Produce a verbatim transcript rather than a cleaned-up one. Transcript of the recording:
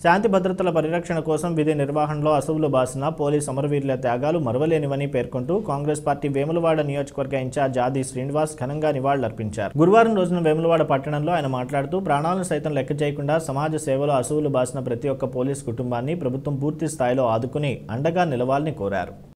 శాంతి భద్రతల పరిరక్షణ కోసం విధి నిర్వహణలో అసువులు బాసిన పోలీస్ అమరవీరుల త్యాగాలు మరువలేనివని పేర్కొంటూ కాంగ్రెస్ పార్టీ వేములవాడ నియోజకవర్గ ఇన్ఛార్జ్ ఆది శ్రీనివాస్ ఘనంగా నివాళులర్పించారు. గురువారం రోజున వేములవాడ పట్టణంలో ఆయన మాట్లాడుతూ ప్రాణాలను సైతం లెక్క చేయకుండా సమాజ సేవలో అసువులు బాసిన ప్రతి ఒక్క పోలీస్ కుటుంబాన్ని ప్రభుత్వం పూర్తి స్థాయిలో ఆదుకుని అండగా నిలవాలని కోరారు.